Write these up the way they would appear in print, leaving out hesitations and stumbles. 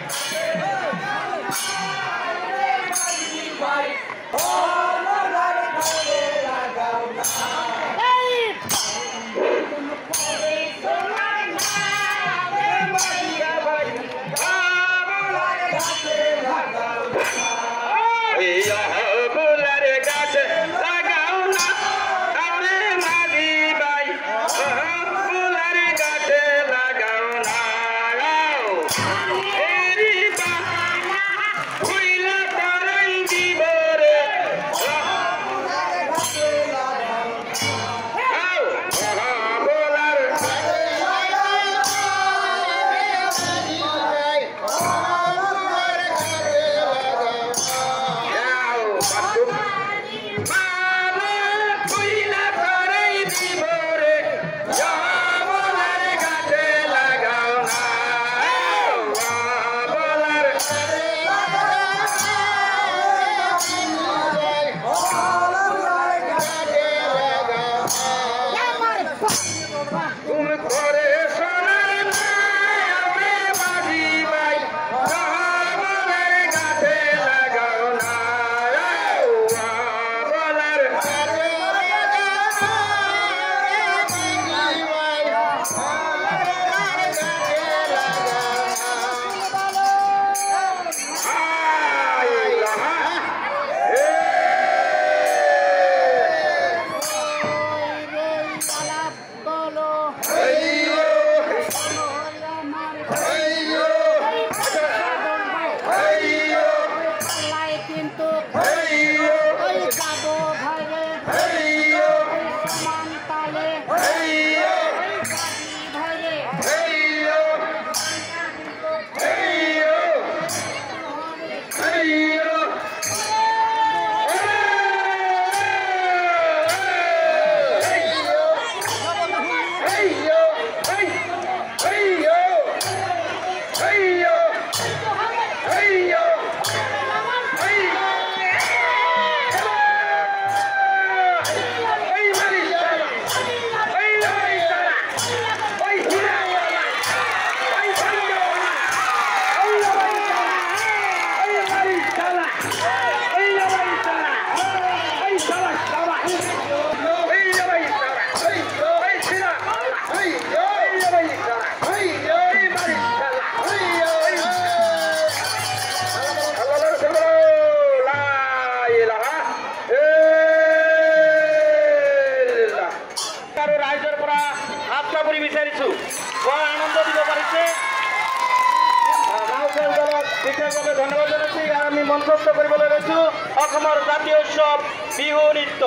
ধন্যবাদ জানাচ্ছি। আর আমি মঞ্চস্থ কৰিবলৈ লৈছোঁ অসমৰ জাতীয় উৎসৱ বিহু নৃত্য।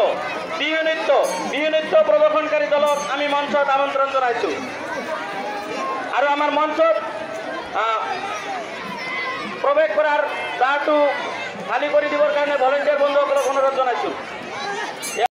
বিহু নৃত্য প্ৰদৰ্শনকাৰী দলক আমি মঞ্চত আমন্ত্ৰণ জনাইছোঁ। আৰু আমাৰ মঞ্চত প্ৰৱেশ কৰাৰ দ্বাৰটো খালী কৰি দিবৰ কাৰণে ভলেণ্টিয়াৰ বন্ধুসকলক অনুৰোধ জনাইছোঁ।